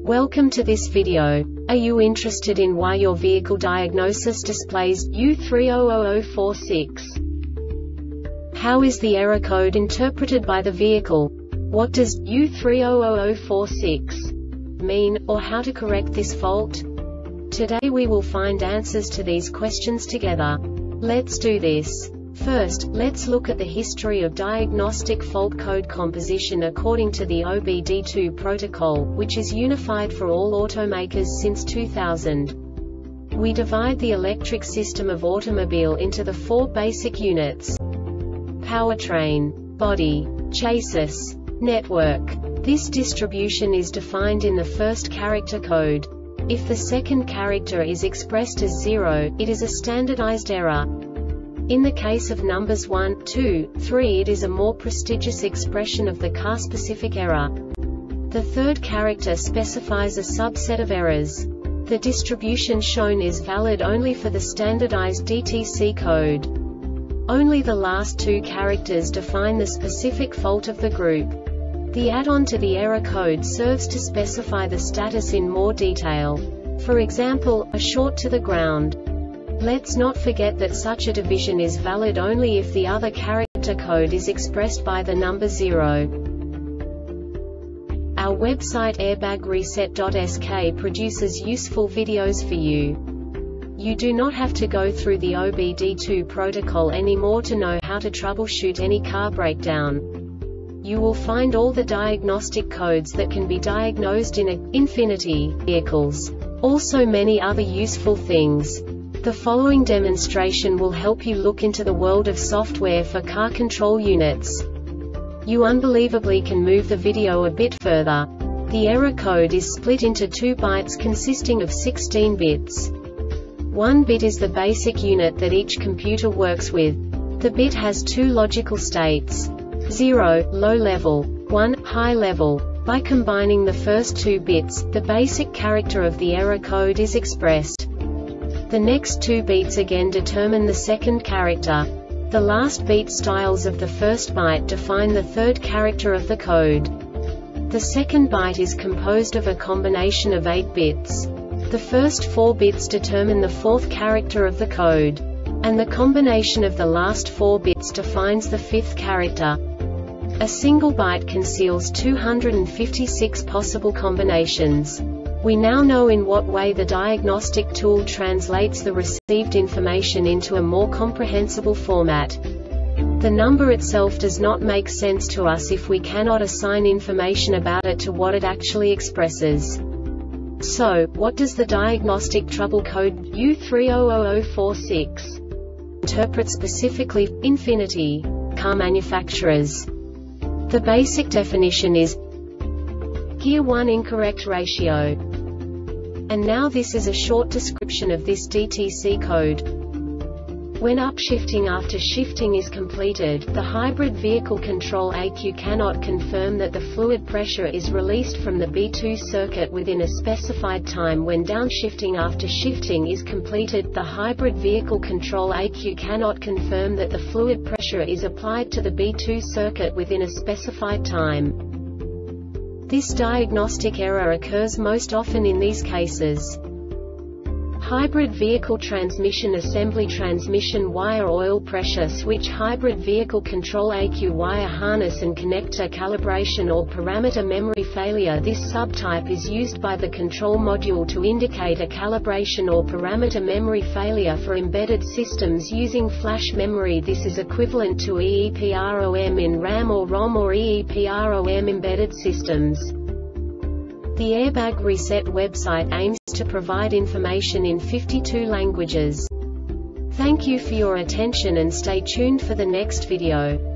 Welcome to this video. Are you interested in why your vehicle diagnosis displays U300046? How is the error code interpreted by the vehicle? What does U300046 mean, or how to correct this fault? Today we will find answers to these questions together. Let's do this. First, let's look at the history of diagnostic fault code composition according to the OBD2 protocol, which is unified for all automakers since 2000. We divide the electric system of automobile into the four basic units: powertrain, body, chassis, network. This distribution is defined in the first character code. If the second character is expressed as 0, it is a standardized error. In the case of numbers 1, 2, 3, it is a more prestigious expression of the car-specific error. The third character specifies a subset of errors. The distribution shown is valid only for the standardized DTC code. Only the last two characters define the specific fault of the group. The add-on to the error code serves to specify the status in more detail. For example, a short to the ground. Let's not forget that such a division is valid only if the other character code is expressed by the number 0. Our website airbagreset.sk produces useful videos for you. You do not have to go through the OBD2 protocol anymore to know how to troubleshoot any car breakdown. You will find all the diagnostic codes that can be diagnosed in Infinity vehicles. Also many other useful things. The following demonstration will help you look into the world of software for car control units. You unbelievably can move the video a bit further. The error code is split into 2 bytes consisting of 16 bits. 1 bit is the basic unit that each computer works with. The bit has 2 logical states: 0, low level, 1, high level. By combining the first 2 bits, the basic character of the error code is expressed. The next 2 beats again determine the second character. The last beat styles of the first byte define the third character of the code. The second byte is composed of a combination of 8 bits. The first 4 bits determine the fourth character of the code. And the combination of the last 4 bits defines the fifth character. A single byte conceals 256 possible combinations. We now know in what way the diagnostic tool translates the received information into a more comprehensible format. The number itself does not make sense to us if we cannot assign information about it to what it actually expresses. So, what does the diagnostic trouble code U300046 interpret specifically for Infinity car manufacturers? The basic definition is Gear 1 incorrect ratio. And now this is a short description of this DTC code. When upshifting after shifting is completed, the hybrid vehicle control ECU cannot confirm that the fluid pressure is released from the B2 circuit within a specified time. When downshifting after shifting is completed, the hybrid vehicle control ECU cannot confirm that the fluid pressure is applied to the B2 circuit within a specified time. This diagnostic error occurs most often in these cases: hybrid vehicle transmission assembly, transmission wire oil pressure switch, hybrid vehicle control ECU wire harness and connector calibration or parameter memory failure. This subtype is used by the control module to indicate a calibration or parameter memory failure for embedded systems using flash memory. This is equivalent to EEPROM in RAM or ROM or EEPROM embedded systems. The Airbag Reset website aims to provide information in 52 languages. Thank you for your attention and stay tuned for the next video.